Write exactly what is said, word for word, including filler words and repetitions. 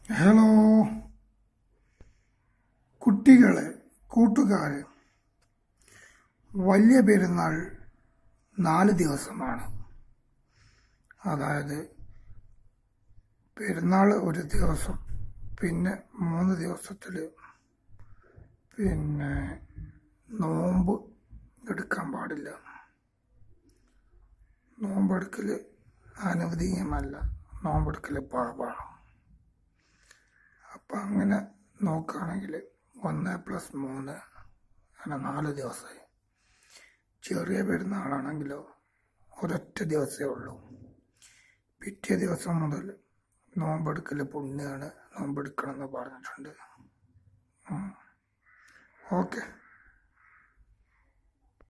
Hello കുട്ടികളെ, കൂട്ടുകാരെ, വലിയ പെരുന്നാൾ നാല് ദിവസമാണ്. അതായത് പെരുന്നാൾ ഒരു ദിവസം, പിന്നെ മൂന്ന് ദിവസത്തിൽ പിന്നെ നോമ്പ് എടുക്കാൻ പാടില്ല. നോമ്പെടുക്കൽ അനുവദനീയമല്ല, നോമ്പെടുക്കൽ പാപമാണ്. അപ്പം അങ്ങനെ നോക്കുകയാണെങ്കിൽ ഒന്ന് പ്ലസ് മൂന്ന് അങ്ങനെ നാല് ദിവസമായി. ചെറിയ പെരുന്നാളാണെങ്കിലോ ഒരൊറ്റ ദിവസമേ ഉള്ളൂ. പിറ്റേ ദിവസം മുതൽ നോമ്പെടുക്കൽ പുണ്യമാണ്, നോമ്പെടുക്കണം എന്ന് പറഞ്ഞിട്ടുണ്ട്. ഓക്കെ.